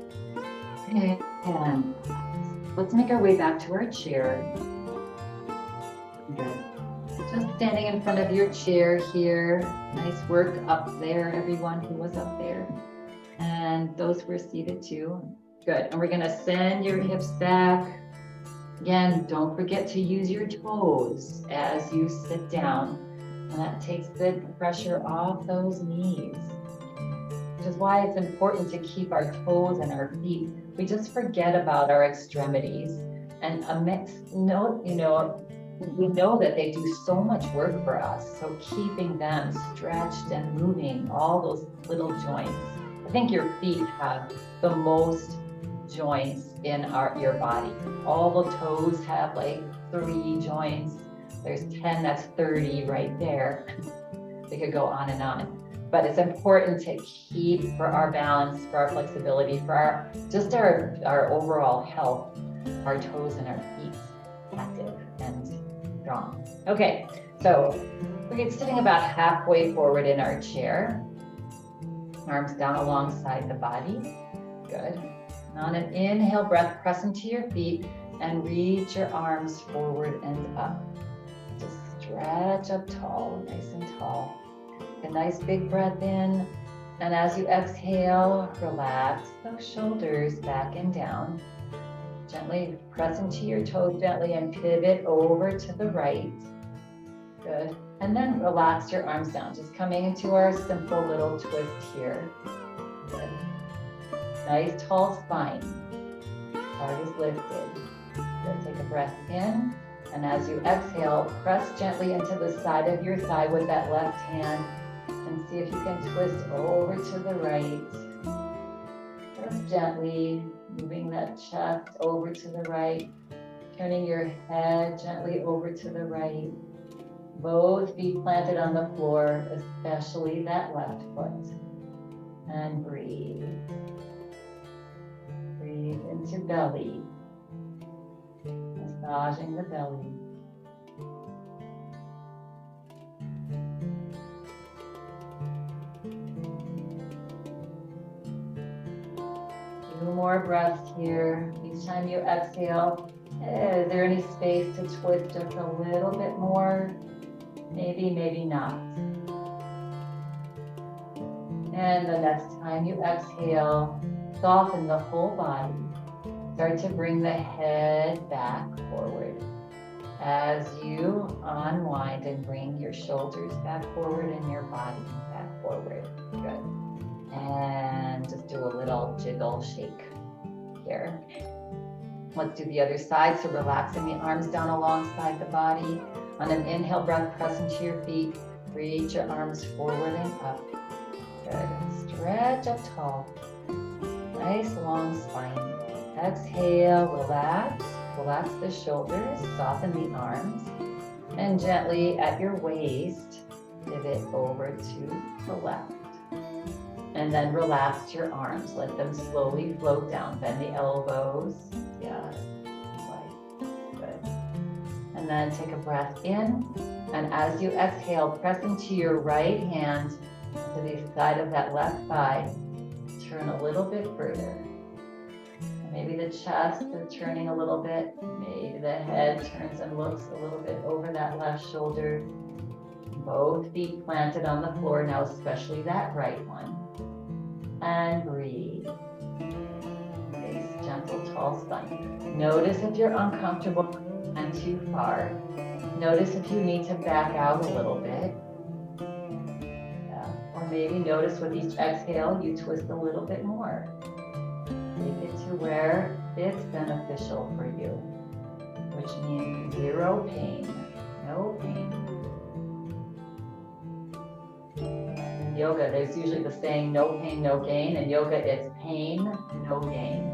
And let's make our way back to our chair. Good. Just standing in front of your chair here. Nice work up there, everyone who was up there. And those who are seated too. Good. And we're going to send your hips back. Again, don't forget to use your toes as you sit down. And that takes the pressure off those knees. Which is why it's important to keep our toes and our feet. We just forget about our extremities, and a mix, no, you know, we know that they do so much work for us. So keeping them stretched and moving, all those little joints. I think your feet have the most joints in our your body. All the toes have like three joints. There's ten, that's thirty right there. They could go on and on. But it's important to keep, for our balance, for our flexibility, for our just our, our overall health, our toes and our feet active and strong. Okay, so we get sitting about halfway forward in our chair. Arms down alongside the body. Good. And on an inhale breath, press into your feet and reach your arms forward and up. Just stretch up tall, nice and tall. A nice big breath in, and as you exhale, relax those shoulders back and down. Gently press into your toes gently and pivot over to the right. Good. And then relax your arms down, just coming into our simple little twist here. Good. Nice tall spine. Heart is lifted. Good. Take a breath in, and as you exhale, press gently into the side of your thigh with that left hand. And see if you can twist over to the right. Just gently moving that chest over to the right, turning your head gently over to the right. Both feet planted on the floor, especially that left foot. And breathe. Breathe into belly. Massaging the belly. Two more breaths here. Each time you exhale, is there any space to twist just a little bit more? Maybe, maybe not. And the next time you exhale, soften the whole body. Start to bring the head back forward. As you unwind and bring your shoulders back forward and your body back forward. Good. And just do a little jiggle shake here. Let's do the other side. So relaxing the arms down alongside the body. On an inhale breath, press into your feet. Reach your arms forward and up. Good. Stretch up tall. Nice long spine. Exhale, relax. Relax the shoulders, soften the arms. And gently at your waist, pivot over to the left. And then relax your arms. Let them slowly float down. Bend the elbows. Yeah. Good. And then take a breath in. And as you exhale, press into your right hand to the side of that left thigh. Turn a little bit further. Maybe the chest is turning a little bit. Maybe the head turns and looks a little bit over that left shoulder. Both feet planted on the floor now, especially that right one. And breathe. Nice, gentle, tall spine. Notice if you're uncomfortable and too far. Notice if you need to back out a little bit. Yeah. Or maybe notice with each exhale, you twist a little bit more. Take it to where it's beneficial for you, which means zero pain, no pain. In yoga, there's usually the saying, no pain, no gain. In yoga, it's pain, no gain.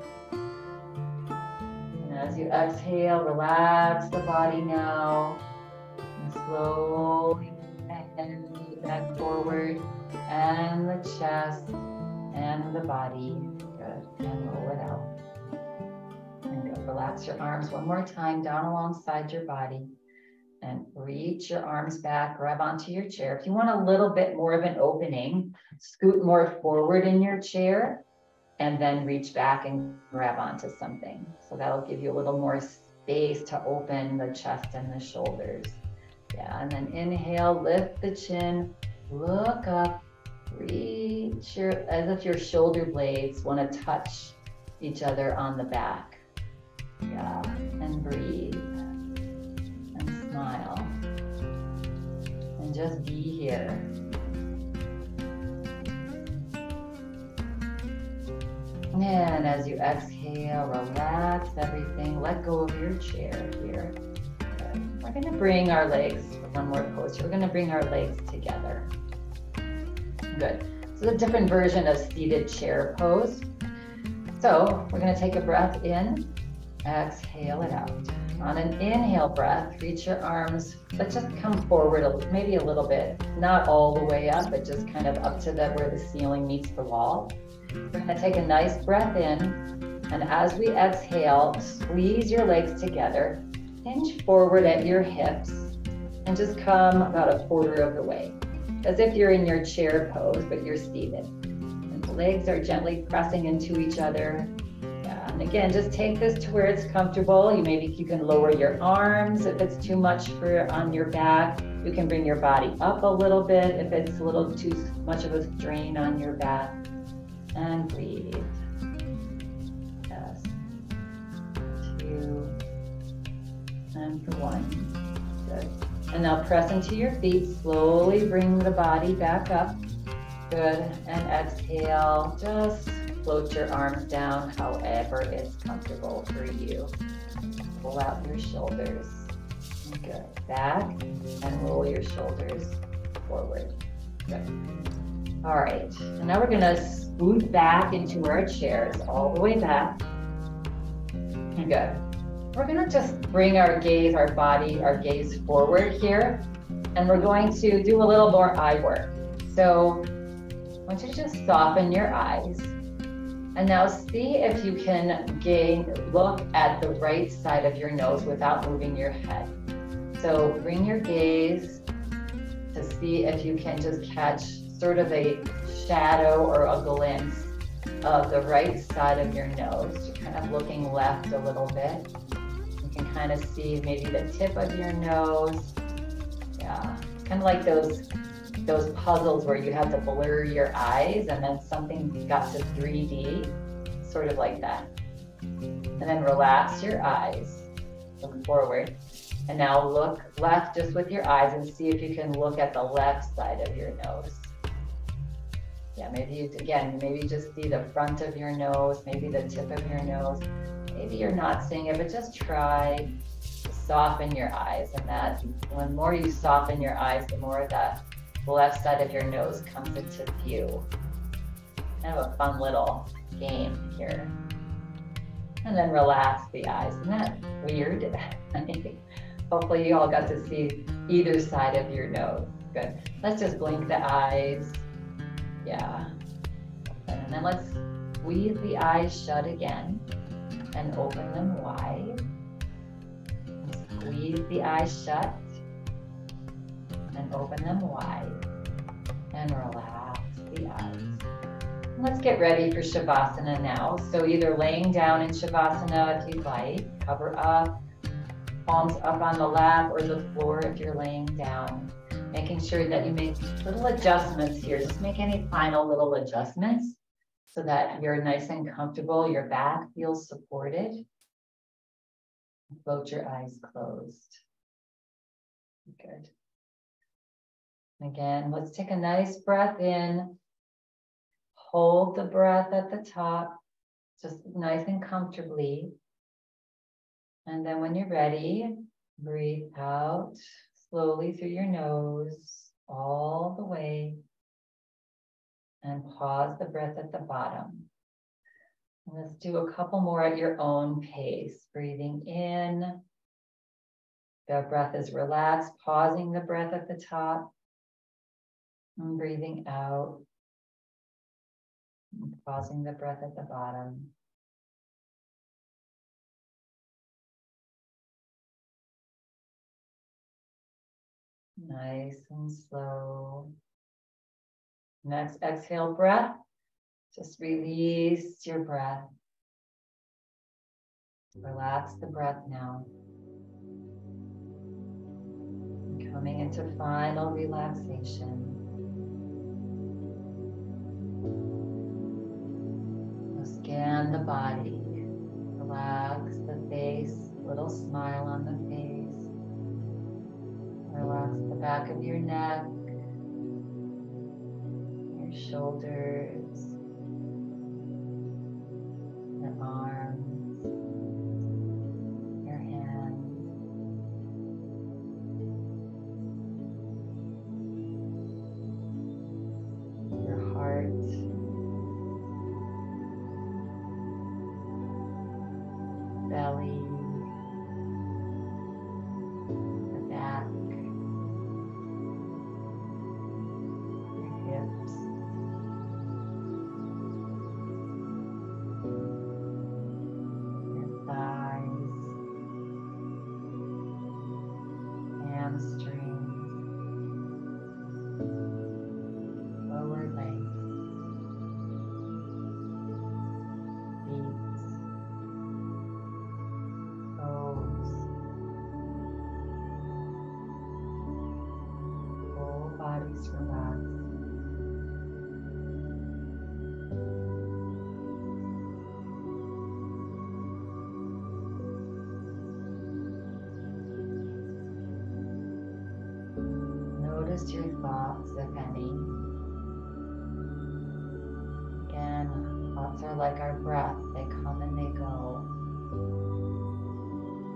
And as you exhale, relax the body now. And slowly and back forward, and the chest, and the body. Good. And roll it out. And go. Relax your arms one more time down alongside your body. And reach your arms back, grab onto your chair. If you want a little bit more of an opening, scoot more forward in your chair and then reach back and grab onto something. So that'll give you a little more space to open the chest and the shoulders. Yeah, and then inhale, lift the chin, look up, reach your, as if your shoulder blades want to touch each other on the back. Yeah, and breathe. Smile and just be here. And as you exhale, relax everything. Let go of your chair here. Good. We're going to bring our legs, one more pose. We're going to bring our legs together. Good. So a different version of seated chair pose. So we're going to take a breath in, exhale it out. On an inhale breath, reach your arms, but just come forward a, maybe a little bit, not all the way up, but just kind of up to the, where the ceiling meets the wall. We're going to take a nice breath in, and as we exhale, squeeze your legs together, hinge forward at your hips, and just come about a quarter of the way, as if you're in your chair pose, but you're seated. And the legs are gently pressing into each other. And again, just take this to where it's comfortable. You maybe you can lower your arms if it's too much for on your back. You can bring your body up a little bit if it's a little too much of a strain on your back. And breathe. Yes. Two. And for one. Good. And now press into your feet. Slowly bring the body back up. Good. And exhale. Just float your arms down however it's comfortable for you. Pull out your shoulders. Good. Back and roll your shoulders forward. Good. All right, and now we're gonna scoot back into our chairs, all the way back. Good. We're gonna just bring our gaze, our body, our gaze forward here, and we're going to do a little more eye work. So I want you to just soften your eyes. And now see if you can gain, look at the right side of your nose without moving your head. So bring your gaze to see if you can just catch sort of a shadow or a glimpse of the right side of your nose. You're kind of looking left a little bit. You can kind of see maybe the tip of your nose. Yeah, kind of like those those puzzles where you have to blur your eyes and then something got to three D, sort of like that. And then relax your eyes, look forward. And now look left just with your eyes and see if you can look at the left side of your nose. Yeah, maybe you, again, maybe just see the front of your nose, maybe the tip of your nose. Maybe you're not seeing it, but just try to soften your eyes. And that, the more you soften your eyes, the more the left side of your nose comes into view. Kind of a fun little game here. And then relax the eyes. Isn't that weird? Hopefully you all got to see either side of your nose. Good. Let's just blink the eyes. Yeah. And then let's squeeze the eyes shut again and open them wide. Squeeze the eyes shut and open them wide. And relax the eyes. And let's get ready for Shavasana now. So either laying down in Shavasana if you'd like, cover up, palms up on the lap or the floor if you're laying down. Making sure that you make little adjustments here. Just make any final little adjustments so that you're nice and comfortable. Your back feels supported. Float your eyes closed. Good. Again, let's take a nice breath in. Hold the breath at the top, just nice and comfortably. And then when you're ready, breathe out slowly through your nose, all the way. And pause the breath at the bottom. And let's do a couple more at your own pace. Breathing in. The breath is relaxed, pausing the breath at the top. And breathing out. And pausing the breath at the bottom. Nice and slow. Next exhale breath. Just release your breath. Relax the breath now. Coming into final relaxation. Scan the body. Relax the face, little smile on the face. Relax the back of your neck, your shoulders, your arms, your hands. Your heart. Belly, the back, your hips, your thighs, hamstrings, lower legs, feet, toes, whole bodies relaxed. Notice your thoughts, if any. Again, thoughts are like our breath. They come and they go.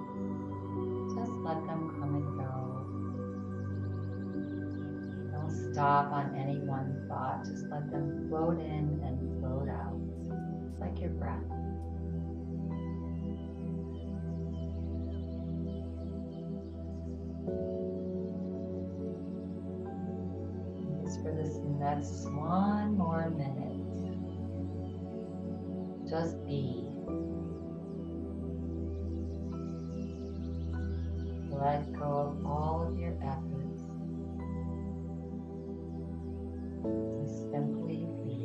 Just let them come and go. Don't stop on any one thought. Just let them float in and float out, like your breath. Just for this next one more minute, just be. Let go of all of your efforts. Just simply be.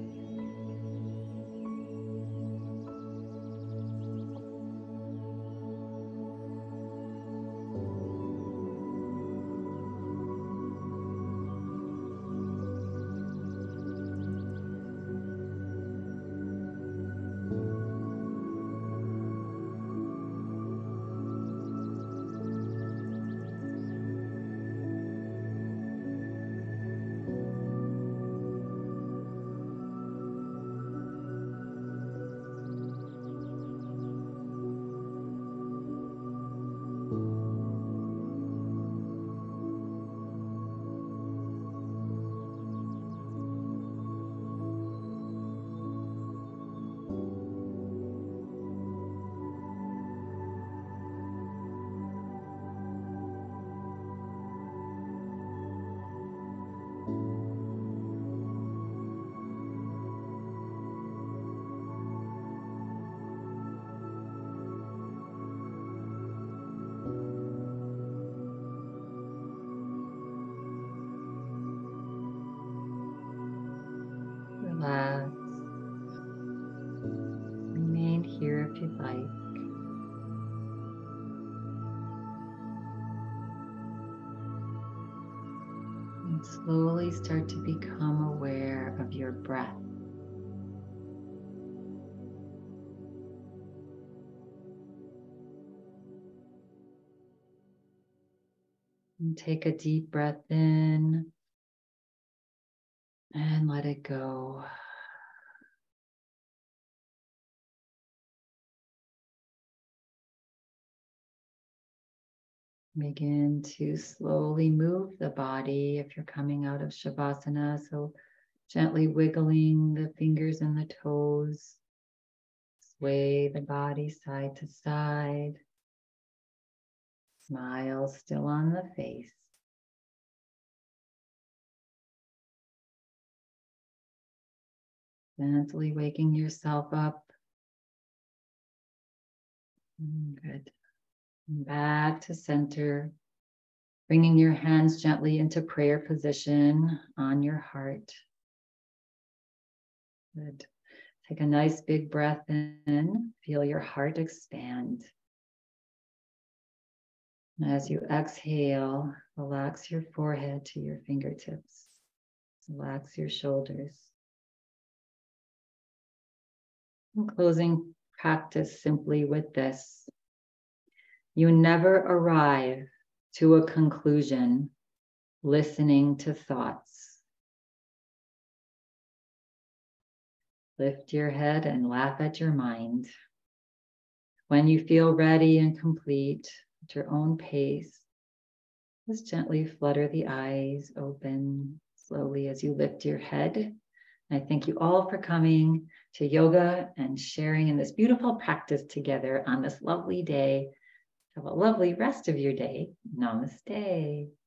Relax. Remain here if you'd like. And slowly start to become aware of your breath. And take a deep breath in and let it go. Begin to slowly move the body if you're coming out of Shavasana. So gently wiggling the fingers and the toes. Sway the body side to side. Smile still on the face. Gently waking yourself up. Good. Back to center. Bringing your hands gently into prayer position on your heart. Good. Take a nice big breath in. Feel your heart expand. As you exhale, relax your forehead to your fingertips. Relax your shoulders. In closing, practice simply with this. You never arrive to a conclusion listening to thoughts. Lift your head and laugh at your mind. When you feel ready and complete at your own pace, just gently flutter the eyes open slowly as you lift your head. I thank you all for coming to yoga and sharing in this beautiful practice together on this lovely day. Have a lovely rest of your day. Namaste.